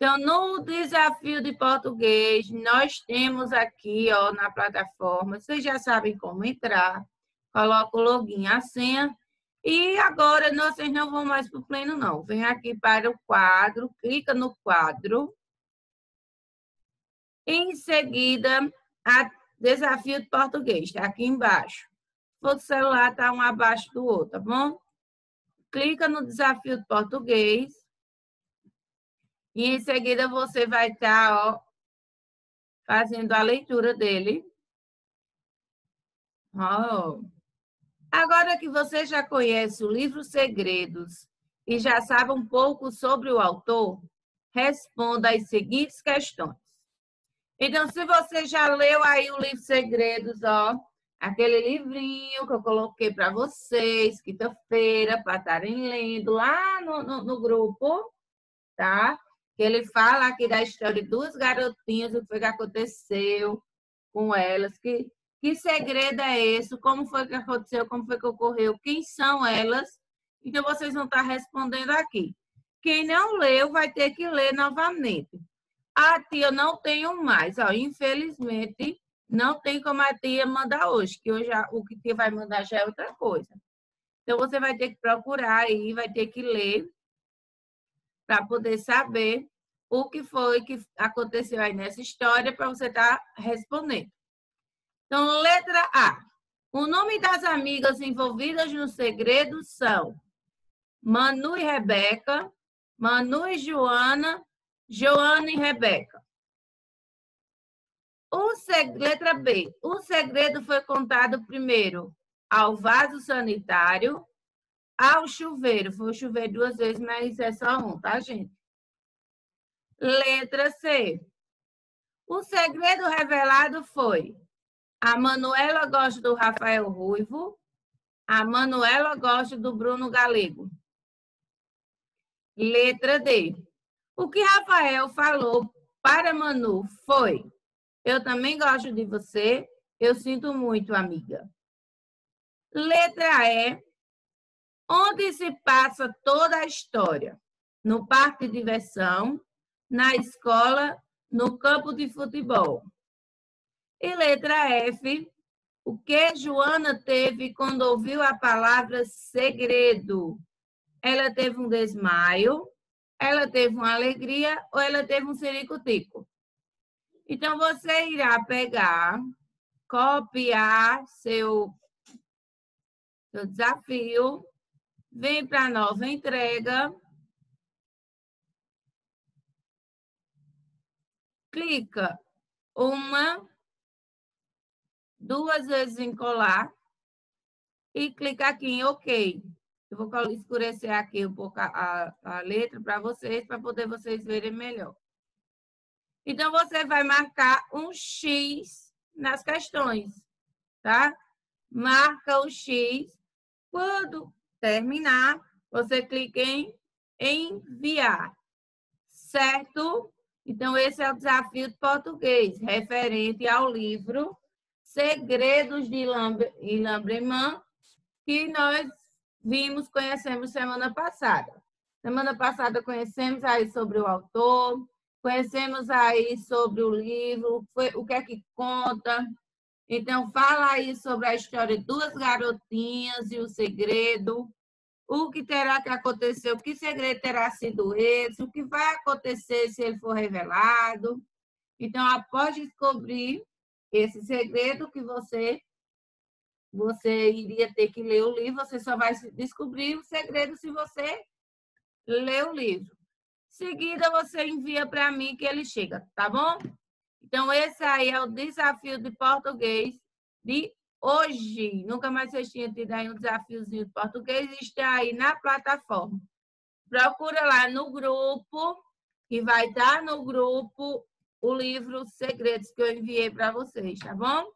Então, no desafio de português, nós temos aqui, ó, na plataforma, vocês já sabem como entrar, coloca o login, a senha, e agora vocês não vão mais para o pleno, não. Vem aqui para o quadro, clica no quadro, em seguida, desafio de português, está aqui embaixo. O celular está um abaixo do outro, tá bom? Clica no desafio de português, e em seguida você vai estar, ó, fazendo a leitura dele. Oh. Agora que você já conhece o livro Segredos e já sabe um pouco sobre o autor, responda as seguintes questões. Então, se você já leu aí o livro Segredos, ó, aquele livrinho que eu coloquei para vocês, quinta-feira, para estarem lendo lá no grupo, tá? Que ele fala aqui da história de duas garotinhas, o que foi que aconteceu com elas, que segredo é esse, como foi que aconteceu, como foi que ocorreu, quem são elas. Então, vocês vão estar respondendo aqui. Quem não leu vai ter que ler novamente. A tia não tenho mais, ó, infelizmente, não tem como a tia mandar hoje, que hoje o que a tia vai mandar já é outra coisa. Então, você vai ter que procurar aí, vai ter que ler, para poder saber o que foi que aconteceu aí nessa história, para você estar respondendo. Então, letra A. O nome das amigas envolvidas no segredo são Manu e Rebeca, Manu e Joana, Joana e Rebeca. Letra B. O segredo foi contado primeiro ao vaso sanitário, ao chuveiro. Foi o chuveiro 2 vezes, mas é só um, tá, gente? Letra C. O segredo revelado foi: a Manuela gosta do Rafael Ruivo, a Manuela gosta do Bruno Galego. Letra D. O que Rafael falou para Manu foi: eu também gosto de você, eu sinto muito, amiga. Letra E. Onde se passa toda a história? No parque de diversão, na escola, no campo de futebol. E letra F. O que Joana teve quando ouviu a palavra segredo? Ela teve um desmaio, ela teve uma alegria ou ela teve um ciricutico? Então, você irá pegar, copiar seu desafio, vem para a nova entrega, clica 2 vezes em colar e clica aqui em OK. Eu vou escurecer aqui um pouco a letra para vocês poder vocês verem melhor. Então, você vai marcar um X nas questões, tá? Marca o X. Quando terminar, você clica em enviar, certo? Então, esse é o desafio de português, referente ao livro Segredos de Lambremant, que nós conhecemos semana passada. Semana passada conhecemos aí sobre o autor, conhecemos aí sobre o livro, o que é que conta. Então, fala aí sobre a história de duas garotinhas e o segredo, o que terá que acontecer, o que segredo terá sido esse, o que vai acontecer se ele for revelado. Então, após descobrir esse segredo que você iria ter que ler o livro, você só vai descobrir o segredo se você ler o livro. Em seguida, você envia para mim que ele chega, tá bom? Então, esse aí é o desafio de português de hoje. Nunca mais vocês tinham tido aí um desafiozinho de português, está aí na plataforma. Procura lá no grupo, que vai estar no grupo o livro Segredos que eu enviei para vocês, tá bom?